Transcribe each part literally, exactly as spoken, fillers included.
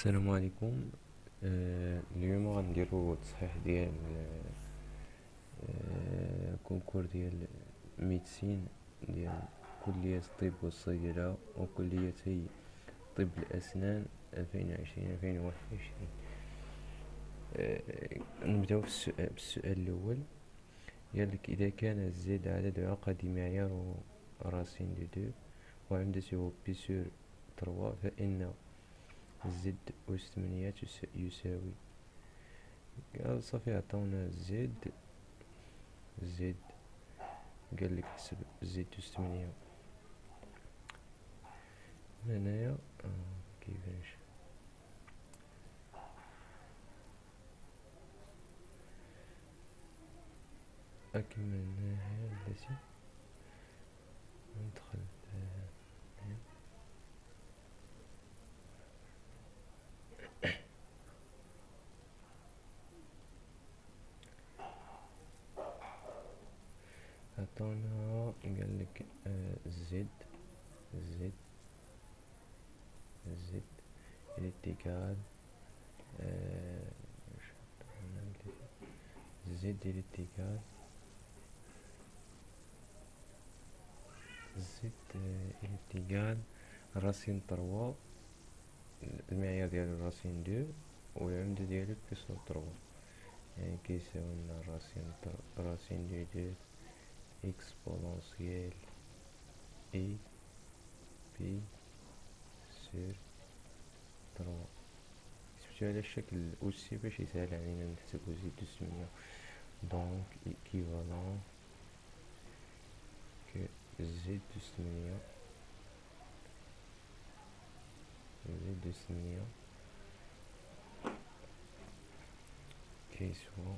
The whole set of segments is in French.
السلام عليكم. آه اليوم غنديرو تصحيح ديال آه كونكور ديال ميدسين ديال كلية الطب والصيدلة وكليتي طب الأسنان ألفين وعشرين ألفين وواحد وعشرين. آه نبداو بالسؤال الأول. قالك إذا كان زد عدد عقد معيار راسين دو دو وعمدته بي سور تروا فإن زد أس ثمانية يساوي. قال صافي عطاونا زد زد قالك حسب زد أس ثمانية هنايا آه كيفاش أكملناها التي ندخل عطانا قالك آه زد زد زد الاتجاه آه زد الاتجاه زد الاتجاه راسين تروا المعيار ديال الراسين دو والعمدة ديالو بيسور تروا، يعني كيساوي لنا راسين راسين دو دو اكسبونونسيال اي بي سور تروا. كتبتو على الشكل الأسي باش يسهل علينا نحسبو زد أس ثمانية. دونك إكيفالون كو زد أس ثمانية زد أس ثمانية كيسوا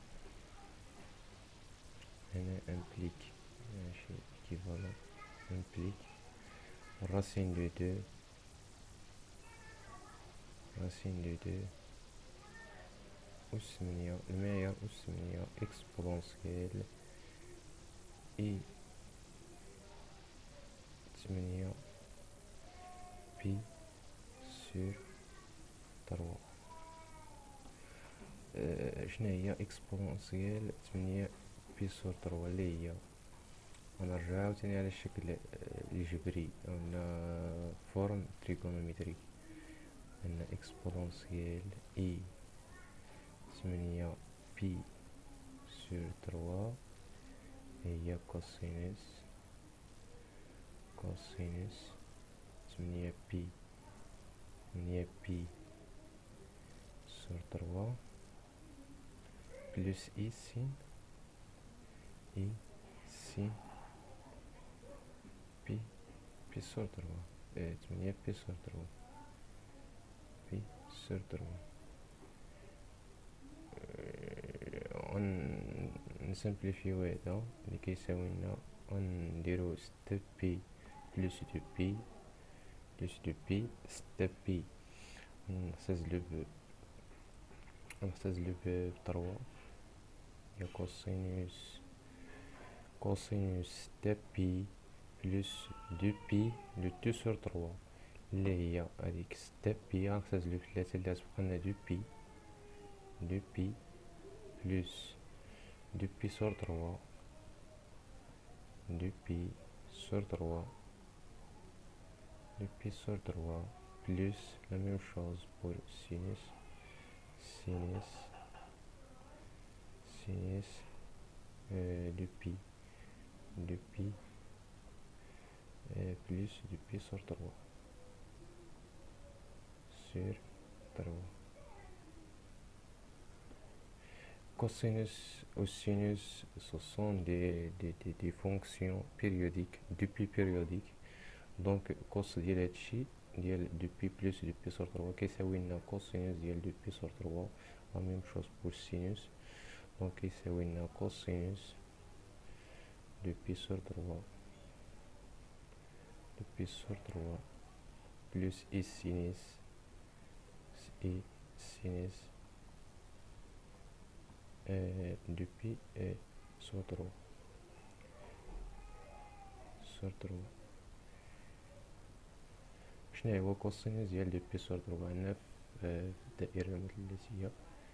هنا امبليك ماشي إكيفالون امبليك راسين دو دو راسين دو دو أس ثمانية المعيار أس ثمانية إكسبونونسيال إي ثمانية بي سور تروا. أه شنا هي إكسبونونسيال ثمانية بي سور تروا اللي هي غنرجعو عاوتاني على الشكل الجبري ولا فورم تريغونومتريك. عندنا إكسبونونسيال إي ثمانية بي سور تروا هي كوسينوس كوسينوس ثمانية بي ثمانية بي سور تروا بلس إي سين إي سين بي بي سور تروا اه ثمانية بي سور تروا بي سور تروا. نسمبليفيو هذا اللي كيساوي لنا ونديرو ستة بي بلس دو بي بلس دو بي ستة بي نختزلو ب نختزلو ب تروا هي كوسينوس كوسينوس ستة بي بلس دو بي لو دو سور تروا اللي هي هاديك ستة بي غنختزلو في ثلاثة اللي غتبقالنا دو بي دو بي بلس دو بي سور تروا دو بي سور تروا دو بي سور تروا بلس لا ميم شوز بور سينوس سينوس سينوس دو بي دو بي بلس دو بي سور تروا سور تروا. Cosinus ou sinus, ce sont des, des, des, des fonctions périodiques, depuis périodiques. Donc, cos ديال هادشي ديال depuis plus depuis sur trois كيساوي لنا cosinus ديال depuis sur trois la même chose pour sinus. Donc كيساوي لنا cosinus depuis sur trois depuis sur trois plus i sinus i sinus Euh, depuis euh, sur trois sur trois. شنو هو كوسينوس ديال دو بي سور تروا؟ عندنا في الدائرة المثلثية.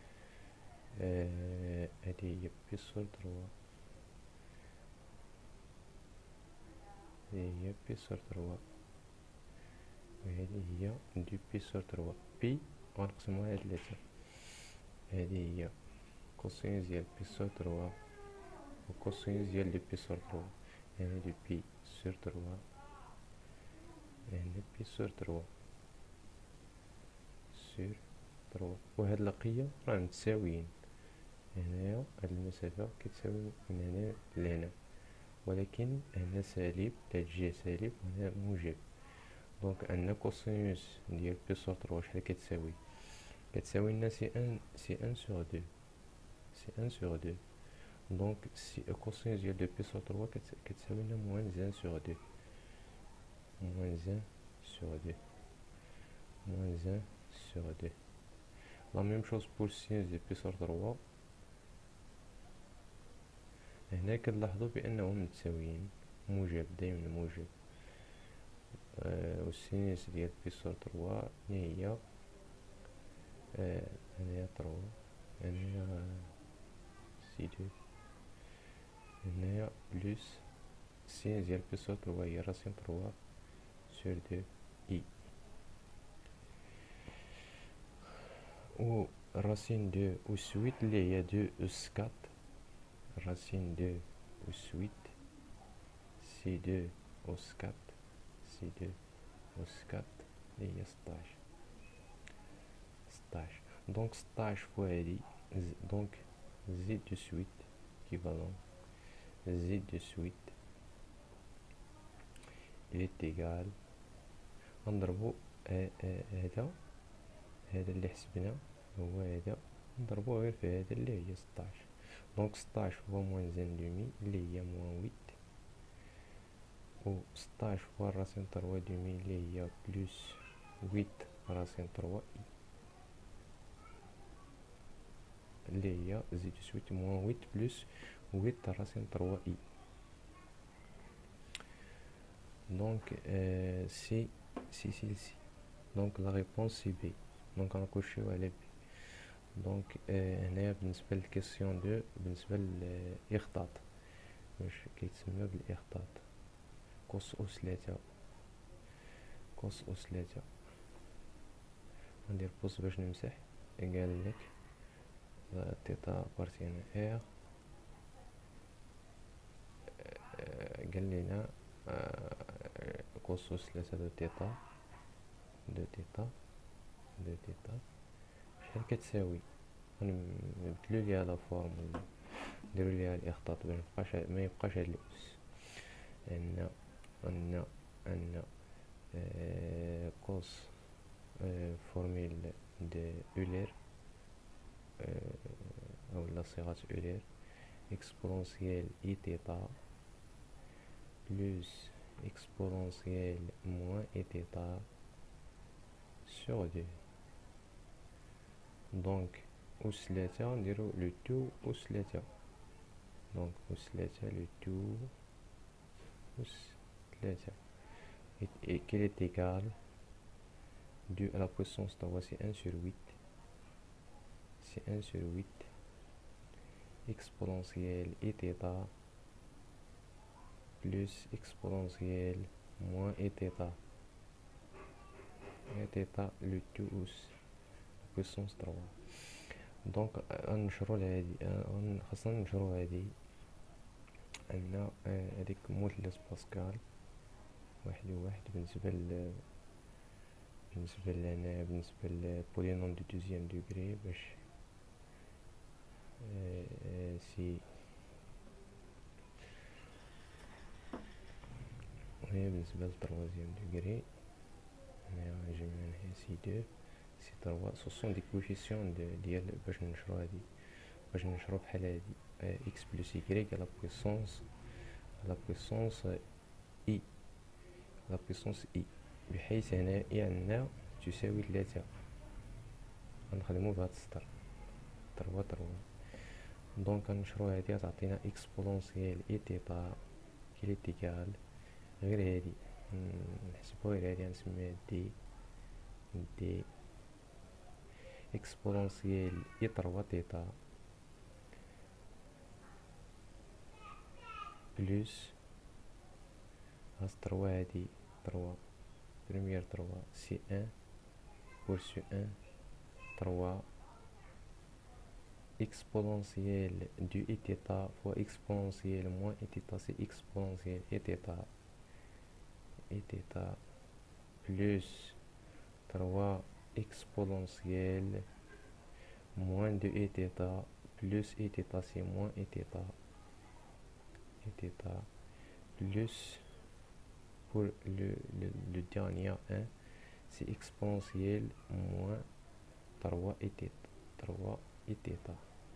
هذه هي بي سور تروا، هذه هي بي سور تروا، وهذه هي دو بي سور تروا. بي غنقسموها على ثلاثة، هذه هي كوسينوس ديال بي سور تروا وكوسينوس ديال دو بي سور تروا. هنا دو بي سور تروا، هنا بي سور تروا سور تروا، وهاد القية راه متساويين. هنايا هاد المسافة كتساوي من هنا لهنا، ولكن هنا سالب، هاد الجهة سالب وهنا موجب. دونك عندنا كوسينوس ديال بي سور تروا شحال كتساوي؟ كتساوي لنا سي ان سي ان سور دو، سي ان سور دو. دونك سي كوسينوس ديال دو بي سور تروا كتساوي لنا موان ان سور دو، موان ان سور دو، موان ان سور دو. لا ميم شوز بور سينوس ديال بي سور تروا. هنا كنلاحظوا بانهم متساويين، موجب دايما موجب. آه والسينوس ديال بي سور تروا هي آه هنايا تروا، هنايا سي دو، هنايا بلوس سينوس ديال بي سور تروا هي راسين تروا سور دو اي، و راسين دو و سويت اللي هي دو اس كات، racine de os huit, سي دو أس كات، سي دو أس كات اللي هي ستاش، ستاش. دونك ستاش فوا هادي، دونك زيد دو سويت كيفالون زيد دو سويت il est égal. غنضربو هذا هذا اللي حسبنا هو هذا، نضربوه غير في هذا اللي هي ستاش. دونك ستاش فوا موان زان دومي اللي هي موان ويت، و ستاش فوا راسين تروا دومي اللي هي بلوس ويت راسين تروا اي، اللي هي زيد سويت موان ويت بلوس ويت راسين تروا اي. دونك euh, سي سي سي سي. دونك لا ريبونس سي بي. دونك غنكوشيو على بي. دونك آه هنايا بالنسبة للكيسيون دو، بالنسبة للإخطاط واش كيتسمى بالإخطاط، كوس أس تلاتة، كوس أس تلاتة. غندير بوز باش نمسح. قالك تيتا بارتينا إر، قال لينا كوس أس تلاتة دو تيتا، دو تيتا دو تيتا شحال كتساوي. نبدلو ليها لا فورمولا، نديرو ليها الإخطاط باش ميبقاش ما يبقاش هاد الأس. عندنا عندنا عندنا آه كوس آه فورميل دو أولير آه أولا صيغة أولير، إكسبونسيال إي تيتا بلوس إكسبونسيال موان إي تيتا سور دو. دونك أس تلاتة نديرو لو تو أس تلاتة، دونك أس تلاتة لو تو أس تلاتة qu'il est égal deux à la puissance trois, c'est un sur huit, c'est un sur huit exponentielle et θ plus exponentielle moins et θ et θ le tout أس puissance trois. دونك غنشرو لهادي، خاصنا نشرو هادي. عندنا هاديك مثلث باسكال واحد وواحد بالنسبة ل بالنسبة لهنا بالنسبة لبولينوم دو دوزيام دوغري باش سي، وهي بالنسبة لتروازيام دوغري هنايا جمعنا هنا سي دو سي تروا. سوسون دي كوفيسيون ديال باش نشرو هادي، باش نشرو بحال هادي اكس بلس يكريك على بويسونس على بويسونس اي، على بويسونس اي، بحيث هنا اي عندنا تساوي ثلاثة. غنخدمو بهاد السطر تروا تروا. دونك غنشرو هادي غتعطينا اكسبونسيال اي تيتا كي تيكال غير هادي، نحسبو غير هادي غنسميها دي دي اكسبونونسيال اي تروا تيتا بلوس هاز تروا هادي تروا بريمير تروا سي ان بور سو ان تروا exponentielle du e θ fois exponentielle moins e θ, c'est exponentielle e θ e θ plus trois exponentielle moins de e θ plus e θ, c'est moins e θ e θ plus pour le, le, le dernier un, c'est exponentielle moins trois e θ trois e θ.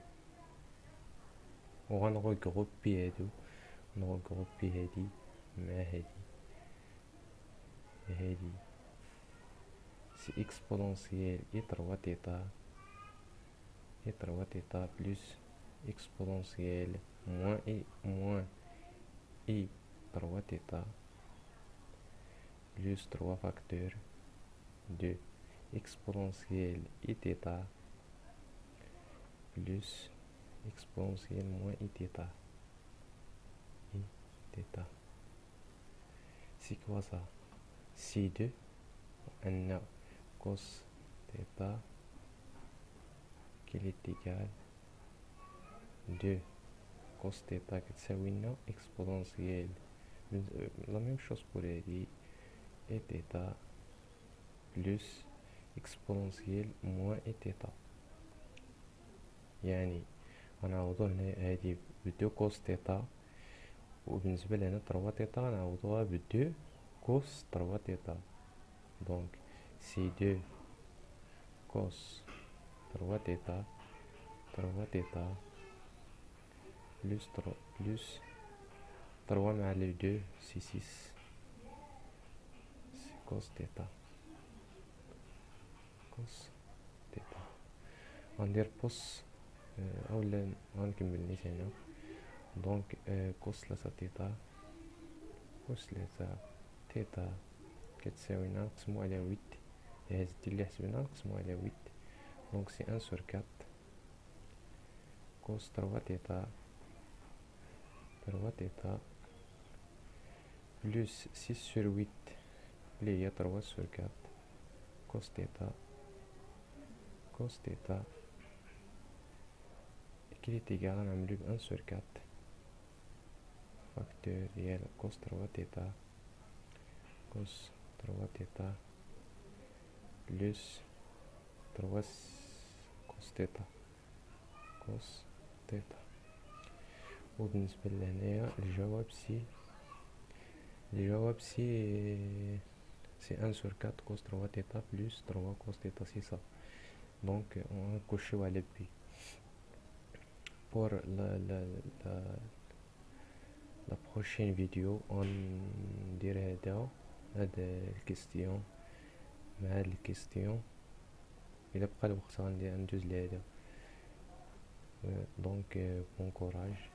وغنغروبي هادو نغروبي هادي مع هادي هادي سي اكسبونونسيال اي تروا تيتا اي تروا تيتا بلس اكسبونونسيال موان اي موان اي تروا تيتا بلس تروا فاكتور دو اكسبونونسيال اي تيتا بلس exponentielle moins i θ. I θ. C'est quoi ça? سي deux عندنا cos θ qui est égal deux cos θ كتساوي لنا exponentielle la même chose pour هادي i θ plus exponentielle moins i θ. يعني غنعوضو هنا هادي بدو كوس تيتا وبالنسبة لهنا تروا تيتا غنعوضوها بدو كوس تروا تيتا دونك سي دو كوس تروا تيتا تروا تيتا بلس تروا بلس تروا مع لو دو سي سيس سي كوس تيتا كوس تيتا غندير بوس اولا غنكمل نيت هنا دونك كوس ثلاثة تيتا كوس ثلاثة تيتا كتساوي لنا نقسمو على ويت هاد اللي حسبنا نقسمو على ويت دونك سي ان سور كات كوس تروا تيتا تروا تيتا بلس سيس سور ويت اللي هي تروا سور كات كوس تيتا كوس تيتا كي تيجا غنعملو بان سور كات فاكتور ديال كوس تروا تيتا كوس تروا تيتا بلس تروا كوس تيتا كوس تيتا وبالنسبة لهنايا الجواب سي الجواب سي سي ان سور كات كوس تروا تيتا بلس تروا كوس تيتا سي سا دونك نكوشيو على بي pour la, la, la, la prochaine vidéo on dirait هذا الكيستيون مع هاد الكيستيون إلا بقى الوقت غندير ندوز لهذا دونك بون كوراج.